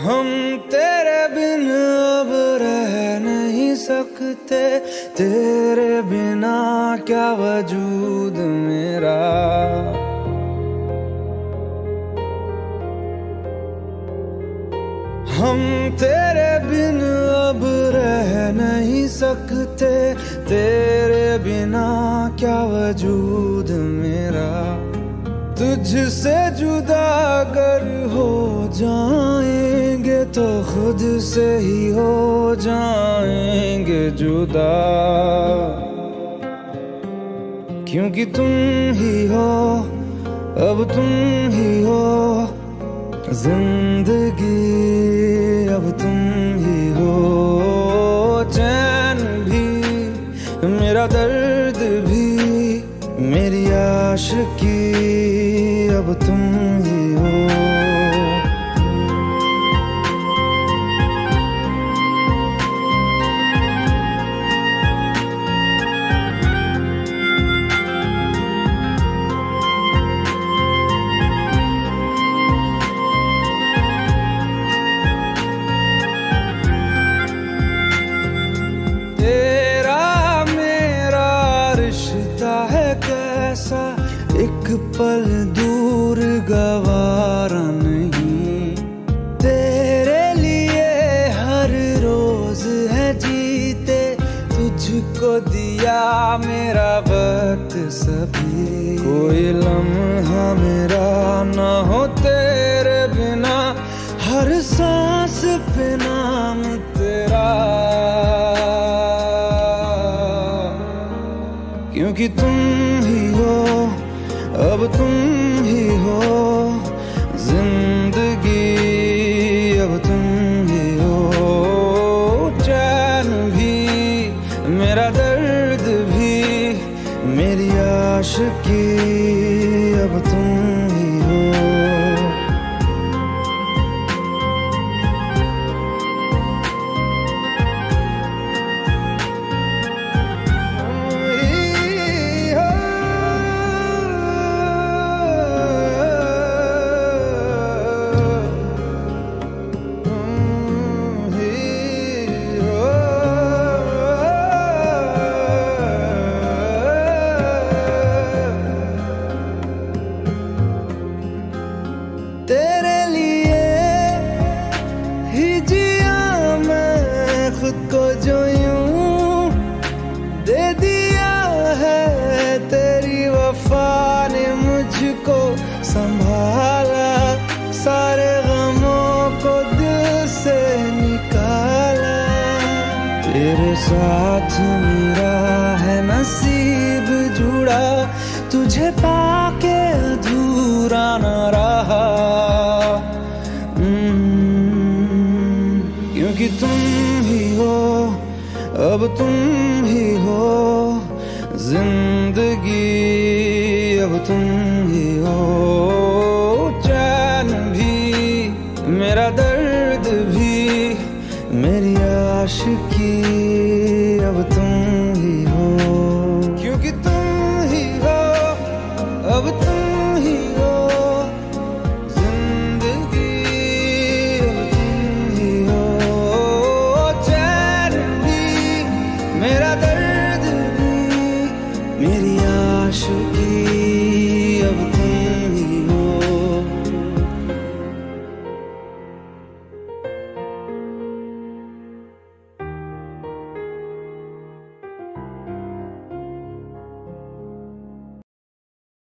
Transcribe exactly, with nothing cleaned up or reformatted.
हम तेरे बिन अब रह नहीं सकते, तेरे बिना क्या वजूद मेरा। हम तेरे बिन अब रह नहीं सकते, तेरे बिना क्या वजूद मेरा। तुझसे जुदा अगर हो जाएंगे तो खुद से ही हो जाएंगे जुदा, क्योंकि तुम ही हो, अब तुम ही हो जिंदगी, अब तुम ही हो। चैन भी मेरा दर्द भी मेरी आशिकी, अब तुम ही हो। एक पल दूर गवारा नहीं, तेरे लिए हर रोज है जीते, तुझको दिया मेरा वक्त सभी। कोई लम्हा मेरा ना हो तेरे बिना, हर सांस पे नाम तेरा, क्योंकि तुम ही हो, अब तुम ही हो जिंदगी, अब तुम ही हो। चैन भी मेरा दर्द भी मेरी आशिकी, अब तुम ही हो। तेरे लिए ही जिया मैं खुद को, जो यूं दे दिया है तेरी वफा ने मुझको संभाला, सारे गमों को दिल से निकाला। तेरे साथ मेरा है नसीब जुड़ा, तुझे पाके अधूरा न रहा, क्योंकि तुम ही हो, अब तुम ही हो जिंदगी, अब तुम